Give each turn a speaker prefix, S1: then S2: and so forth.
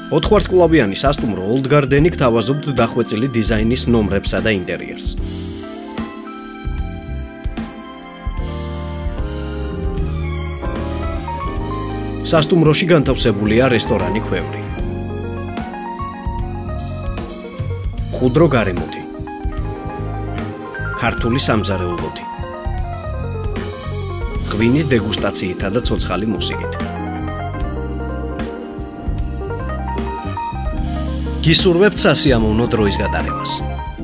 S1: ოთხვარსკვლავიანი სასტუმრო Old Garden-ი გთავაზობთ დახვეწილი დიზაინის ნომრებსა და ინტერიერს. სასტუმროში განთავსებულია რესტორანი ქვევრი. ხუდრო გარემოთი. ქართული სამზარეულოთი. ღვინის დეგუსტაციითა და ცოცხალი მუსიკით. გისურვებთ სასიამოვნო დროის გატარებას.